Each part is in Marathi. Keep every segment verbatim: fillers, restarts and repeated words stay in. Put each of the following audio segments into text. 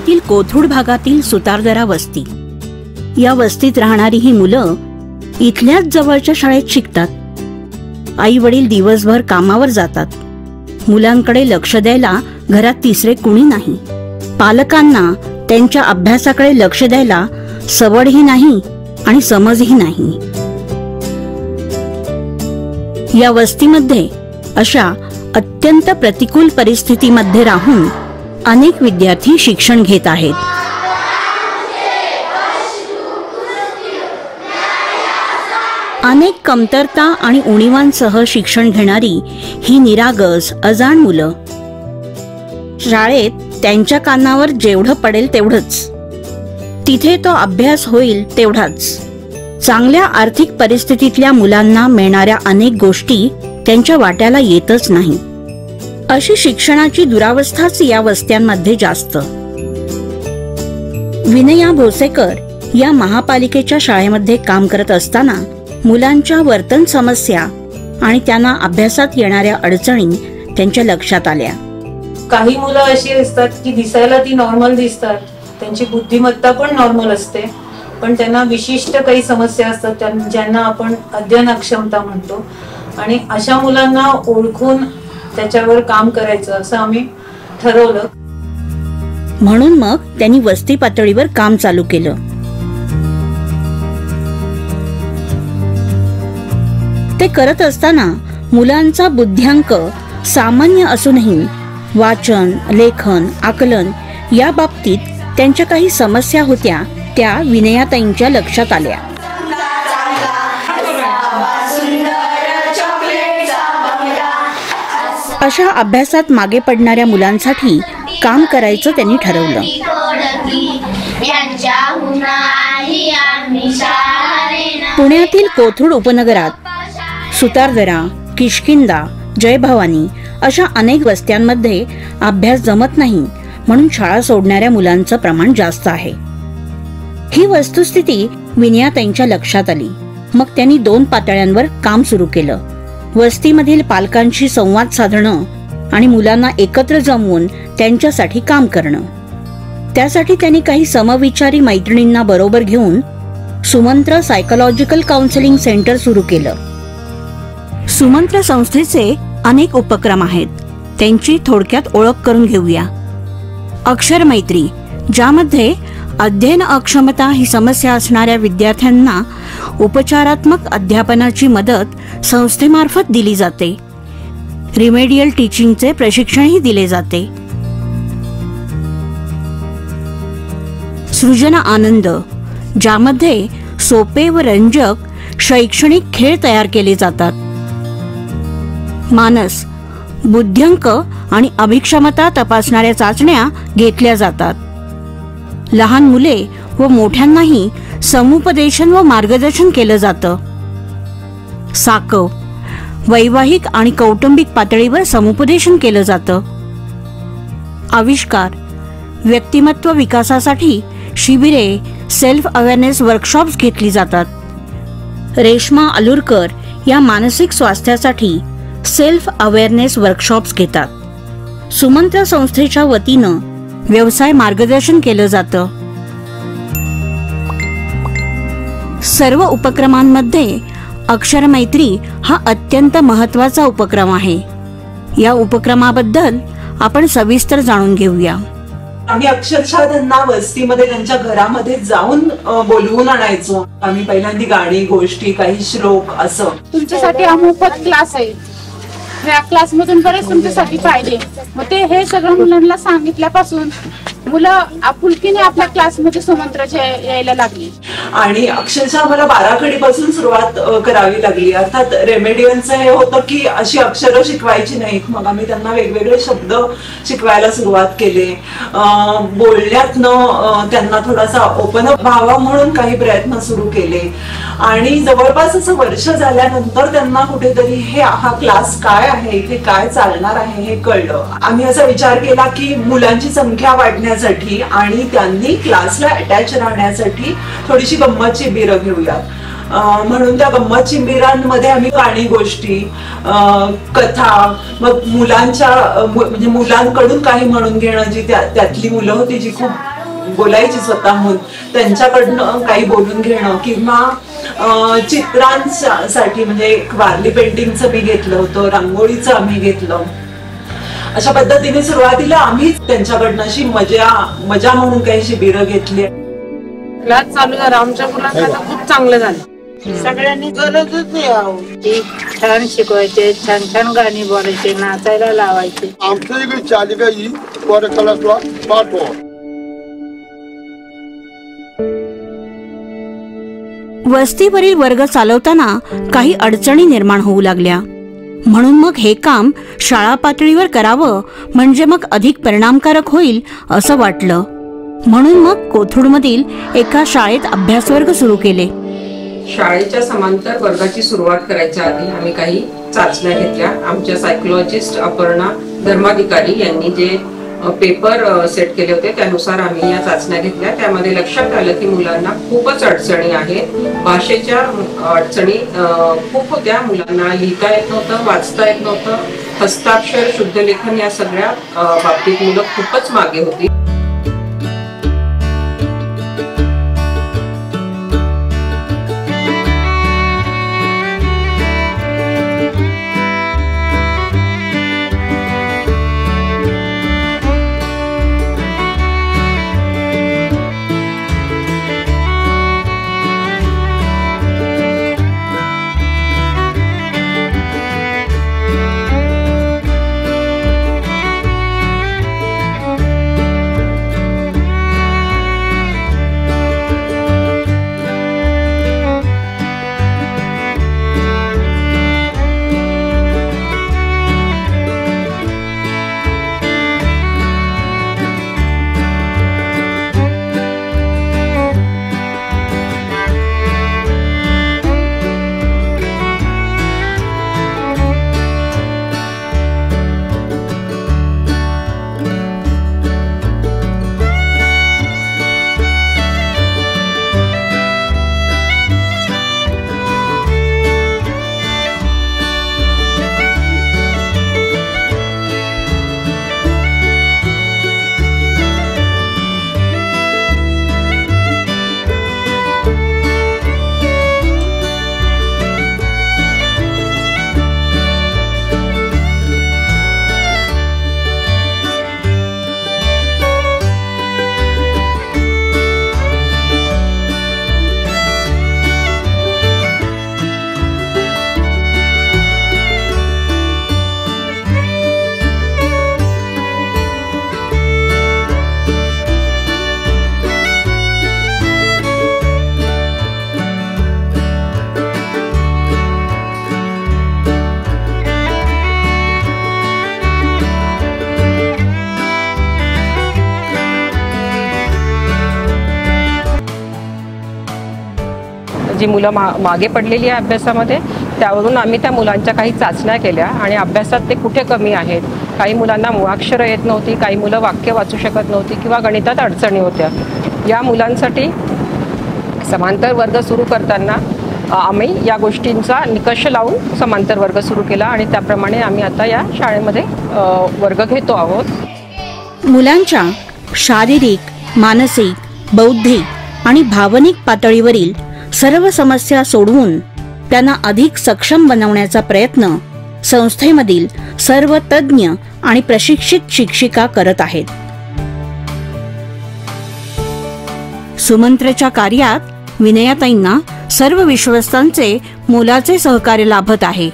पुण्यातील कोथरूड भागातील सुतारदरा वस्ती. या वस्तीत राहणारी ही मुलं इथल्याच जवळच्या शाळेत शिकतात. आई वडील दिवसभर कामावर जातात. मुलांकडे लक्ष द्यायला घरात तिसरे कुणी नाही. पालकांना त्यांच्या अभ्यासाकडे लक्ष द्यायला सवडही नाही आणि समजही नाही. या वस्तीमध्ये अशा अत्यंत प्रतिकूल परिस्थितीमध्ये राहून अनेक विद्यार्थी शिक्षण घेत आहेत. अनेक कमतरता आणि उणीवांसह शिक्षण घेणारी ही निरागस अजाण मुलं. शाळेत त्यांच्या कानावर जेवढं पडेल तेवढंच, तिथे तो अभ्यास होईल तेवढाच. चांगल्या आर्थिक परिस्थितीतल्या मुलांना मिळणाऱ्या अनेक गोष्टी त्यांच्या वाट्याला येतच नाही. अशी शिक्षणाची दुरावस्थाच या वस्त्यांमध्ये जास्त. विनया भोसेकर या महापालिकेच्या शाळेमध्ये काम करत असताना मुलांच्या वर्तन समस्या आणि त्यांना अभ्यासात येणाऱ्या अडचणी त्यांच्या लक्षात आल्या. काही मुलं अशी असतात की दिसायला ती नॉर्मल दिसतात, त्यांची बुद्धिमत्ता पण नॉर्मल असते, पण त्यांना विशिष्ट काही समस्या असतात ज्यांना आपण अध्ययन अक्षमता म्हणतो. आणि अशा मुलांना ओळखून त्याच्यावर काम करायचं असं आम्ही ठरवलं. म्हणून मग त्यांनी वस्ती पातळीवर काम चालू केलं. ते करत असताना मुलांचा बुद्ध्यांक सामान्य असूनही वाचन, लेखन, आकलन या बाबतीत त्यांच्या काही समस्या होत्या, त्या विनयाताईंच्या लक्षात आल्या. अशा अभ्यासात मागे पडणाऱ्या मुलांसाठी काम करायचं त्यांनी ठरवलं. पुण्यातील कोथरूड उपनगरात सुतारदरा, किष्किंदा, जयभवानी अशा अनेक वस्त्यांमध्ये अभ्यास जमत नाही म्हणून शाळा सोडणाऱ्या मुलांचं प्रमाण जास्त आहे. ही वस्तुस्थिती विनयाताईंच्या लक्षात आली. मग त्यांनी दोन पातळ्यांवर काम सुरू केलं. वस्तीमधील पालकांशी संवाद साधणं आणि मुलांना एकत्र जमवून त्यांच्यासाठी काम करणं. त्यासाठी त्यांनी काही समविचारी मैत्रिणींना बरोबर घेऊन सुमंत्र सायकोलॉजिकल काउंसेलिंग सेंटर सुरू केलं. सुमंत्र संस्थेचे अनेक उपक्रम आहेत, त्यांची थोडक्यात ओळख करून घेऊया. अक्षर मैत्री, ज्यामध्ये अध्ययन अक्षमता ही समस्या असणाऱ्या विद्यार्थ्यांना उपचारात्मक अध्यापनाची मदत संस्थेमार्फत दिली जाते. रिमेडियल टीचिंगचे प्रशिक्षणही दिले जाते. सृजन आनंद, ज्यामध्ये सोपे व रंजक शैक्षणिक खेळ तयार केले जातात. मानस, बुद्ध्यांक आणि अभिक्षमता तपासणाऱ्या चाचण्या घेतल्या जातात. लहान मुले व मोठ्यांनाही समुपदेशन व मार्गदर्शन केलं जातं. साकव, वैवाहिक आणि कौटुंबिक पातळीवर समुपदेशन केलं जातं. आविष्कार, व्यक्तिमत्व विकासासाठी शिबिरे, सेल्फ अवेअरनेस वर्कशॉप्स घेतली जातात. रेश्मा अलुरकर या मानसिक स्वास्थ्यासाठी सेल्फ अवेअरनेस वर्कशॉप्स घेतात. सुमंत्र संस्थेच्या वतीनं व्यवसाय मार्गदर्शन केलं जातं. सर्व उपक्रमांमध्ये अक्षर मैत्री हा अत्यंत महत्त्वाचा उपक्रम आहे. या उपक्रमाबद्दल आपण सविस्तर जाणून घेऊया. आम्ही अक्षरशः त्यांना वस्तीमध्ये त्यांच्या घरामध्ये जाऊन बोलवून आणायचो. आम्ही पहिल्यांदा गाणी, गोष्टी, काही श्लोक असं. तुमच्यासाठी हा मोफत क्लास आहे, या क्लासमधून बरेच तुमच्यासाठी फायदे. मग ते हे सगळं मुलांना सांगितल्यापासून मुलं आपुलकीने आपल्या क्लासमध्ये सुमंत्राचे यायला लागली. आणि अक्षरशः मला बाराखडीपासून सुरुवात करावी लागली. अर्थात रेमेडियलचं हे होतं की अशी अक्षरं शिकवायची नाहीत. मग आम्ही त्यांना वेगवेगळे शब्द शिकवायला सुरुवात केले. बोलण्यातनं त्यांना थोडासा ओपन अप व्हावा म्हणून काही प्रयत्न सुरू केले. आणि जवळपास असं वर्ष झाल्यानंतर त्यांना कुठेतरी हे हा क्लास काय आहे, इथे काय चालणार आहे हे कळलं. आम्ही असा विचार केला की मुलांची संख्या वाढण्यासाठी आणि त्यांनी क्लासला अटॅच राहण्यासाठी थोडीशी गंमत चिंबिरं घेऊया. म्हणून त्या गंमत चिंबिरांमध्ये आम्ही गाणी, गोष्टी, कथा, मग मुलांच्या म्हणजे मुलांकडून काही म्हणून घेणं, जी त्यातली मुलं होती जी खूप बोलायची स्वतःहून, त्यांच्याकडनं काही बोलून घेणं किंवा चित्रांसाठी म्हणजे वारली पेंटिंगचं मी घेतलं होतं, रांगोळीचं आम्ही घेतलं. अशा पद्धतीने सुरुवातीला आम्ही त्यांच्याकडनं अशी मजा मजा म्हणून काही शिबिरं घेतली. क्लास चालू झाला आमच्या मुलांना तर खूप चांगलं झालं. सगळ्यांनी गरजच नाही, छान शिकवायचे, छान छान गाणी बोलायचे, नाचायला लावायचे. आमच्या इकडे चालिका ही क्लासला पाठवा. वस्तीवरील वर्ग चालवताना काही अडचणी निर्माण होऊ लागल्या, म्हणून मग हे काम शाळा पातळीवर करावं म्हणजे मग अधिक परिणामकारक होईल असं वाटलं. म्हणून मग कोथरूडमधील एका शाळेत अभ्यासवर्ग सुरू केले. शाळेच्या समांतर वर्गाची सुरुवात करायच्या आधी आम्ही काही चाचण्या घेतल्या. आमच्या सायकोलॉजिस्ट अपर्णा धर्माधिकारी यांनी जे पेपर सेट केले होते त्यानुसार आम्ही या चाचण्या घेतल्या. त्यामध्ये लक्षात आलं की मुलांना खूपच अडचणी आहेत. भाषेच्या अडचणी खूप होत्या. मुलांना लिहिता येत नव्हतं, वाचता येत नव्हतं, हस्ताक्षर, शुद्धलेखन या सगळ्या बाबतीत मुलं खूपच मागे होती. जी मुलं मा मागे पडलेली आहे अभ्यासामध्ये, त्यावरून आम्ही त्या मुलांच्या काही चाचण्या केल्या आणि अभ्यासात ते कुठे कमी आहेत. काही मुलांना मुळाक्षरं येत नव्हती, काही मुलं वाक्य वाचू शकत नव्हती किंवा गणितात अडचणी होत्या. या मुलांसाठी समांतर वर्ग सुरू करताना आम्ही या गोष्टींचा निकष लावून समांतर वर्ग सुरू केला आणि त्याप्रमाणे आम्ही आता या शाळेमध्ये वर्ग घेतो आहोत. मुलांच्या शारीरिक, मानसिक, बौद्धिक आणि भावनिक पातळीवरील सर्व समस्या सोडवून त्यांना अधिक सक्षम बनवण्याचा प्रयत्न संस्थेमधील सर्व तज्ञ आणि प्रशिक्षित शिक्षिका करत आहेत. सुमंत्रच्या कार्यात विनयाताईंना सर्व विश्वस्तांचे मोलाचे सहकार्य लाभत आहे.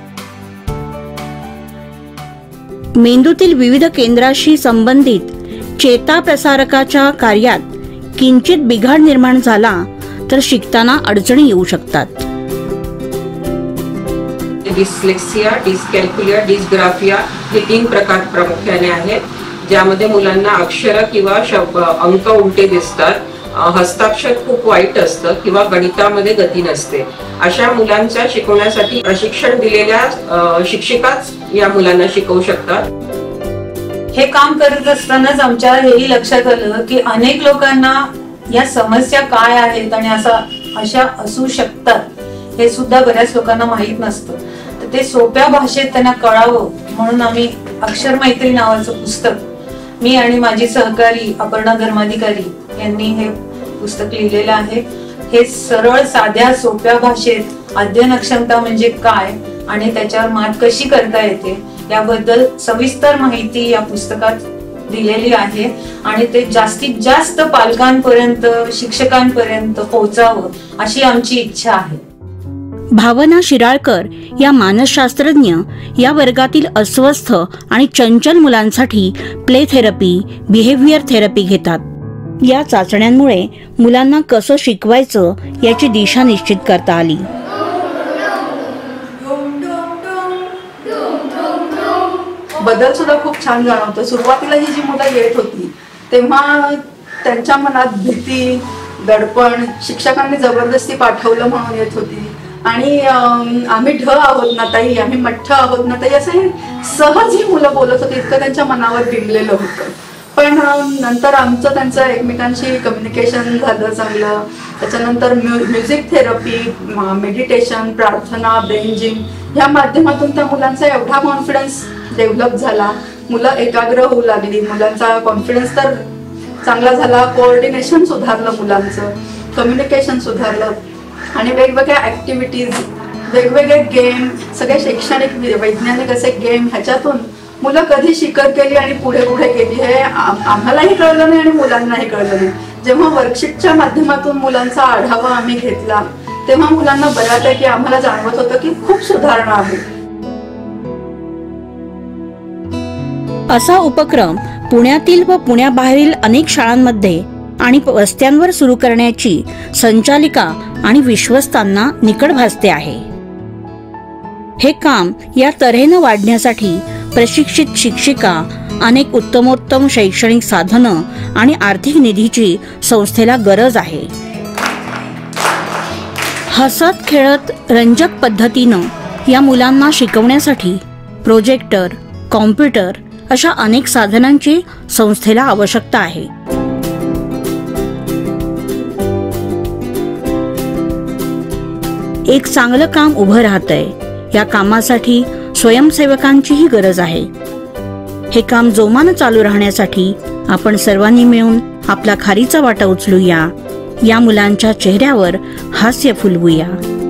मेंदूतील विविध केंद्राशी संबंधित चेता प्रसारकाच्या कार्यात किंचित बिघाड निर्माण झाला तर शिकताना अडचणी येऊ शकतात. डिस्लेक्सिया, डिस्कॅल्क्युलिया, डिस्ग्राफिया हे तीन प्रकार प्रामुख्याने आहेत, ज्यामध्ये मुलांना अक्षर किंवा शब्द अंक उलटे दिसतात, हस्ताक्षर खूप वाईट असतं किंवा गणितामध्ये गती नसते. अशा मुलांच्या शिकवण्यासाठी प्रशिक्षण दिलेल्या शिक्षिकाच या मुलांना शिकवू शकतात. हे काम करत असतानाच आमच्या हेही लक्षात आलं की अनेक लोकांना या समस्या काय आहेत आणि असा अशा असू शकतात हे सुद्धा बऱ्याच लोकांना माहीत नसतं. तर ते सोप्या भाषेत त्यांना कळावं म्हणून आम्ही अक्षर मैत्री नावाचं पुस्तक मी आणि माझी सहकारी अपर्णा धर्माधिकारी यांनी हे पुस्तक लिहिलेलं आहे. हे सरळ साध्या सोप्या भाषेत अध्ययनक्षमता म्हणजे काय आणि त्याच्यावर मात कशी करता येते याबद्दल सविस्तर माहिती या पुस्तकात दिलेली आहे आणि ते जास्तीत जास्त पालकांपर्यंत, शिक्षकांपर्यंत पोहोचावं अशी आमची इच्छा आहे. भावना शिराळकर या मानसशास्त्रज्ञ या वर्गातील अस्वस्थ आणि चंचल मुलांसाठी प्ले थेरपी, बिहेवियर थेरपी घेतात. या चाचण्यांमुळे मुलांना कसं शिकवायचं याची दिशा निश्चित करता आली. बदल सुद्धा खूप छान जाणवतो. सुरुवातीला ही जी मुलं येत होती तेव्हा त्यांच्या मनात भीती, दडपण, शिक्षकांनी जबरदस्ती पाठवलं म्हणून येत होती आणि आम्ही ढ आहोत ना ताई, आम्ही मठ्ठ आहोत ना ताई, असं हे सहज ही मुलं बोलत होती. इतकं त्यांच्या मनावर बिंबलेलं होतं. पण नंतर आमचं त्यांचं एकमेकांशी कम्युनिकेशन झालं चांगलं. त्याच्यानंतर म्यु म्युझिक थेरपी, मेडिटेशन, प्रार्थना, ब्रेन जिम ह्या माध्यमातून त्या मुलांचा एवढा कॉन्फिडन्स डेव्हलप झाला. मुलं एकाग्र होऊ लागली. मुलांचा कॉन्फिडन्स तर चांगला झाला. कोऑर्डिनेशन सुधारलं मुलांचं, कम्युनिकेशन सुधारलं आणि वेगवेगळ्या ॲक्टिव्हिटीज, वेगवेगळे गेम, सगळे शैक्षणिक वैज्ञानिक असे गेम ह्याच्यातून मुलं कधी शिकर केली आणि पुढे पुढे गेली हे आम्हालाही कळलं नाही आणि मुलांनाही कळलं नाही. जेव्हा वर्कशीटच्या माध्यमातून मुलांचा आढावा आम्ही घेतला तेव्हा मुलांना बऱ्यापैकी आम्हाला जाणवत होतं की खूप सुधारणा आहे. असा उपक्रम पुण्यातील व पुण्याबाहेरील अनेक शाळांमध्ये आणि वस्त्यांवर सुरू करण्याची संचालिका आणि विश्वस्तांना निकड भासते आहे. हे काम या तऱ्हेनं वाढण्यासाठी प्रशिक्षित शिक्षिका, अनेक उत्तमोत्तम शैक्षणिक साधनं आणि आर्थिक निधीची संस्थेला गरज आहे. हसत खेळत रंजक पद्धतीनं या मुलांना शिकवण्यासाठी प्रोजेक्टर, कॉम्प्युटर अशा अनेक साधनांची संस्थेला आवश्यकता आहे. एक चांगलं काम उभं राहतंय. या कामासाठी स्वयंसेवकांचीही गरज आहे. हे काम जोमानं चालू राहण्यासाठी आपण सर्वांनी मिळून आपला खारीचा वाटा उचलूया. या मुलांच्या चेहऱ्यावर हास्य फुलवूया.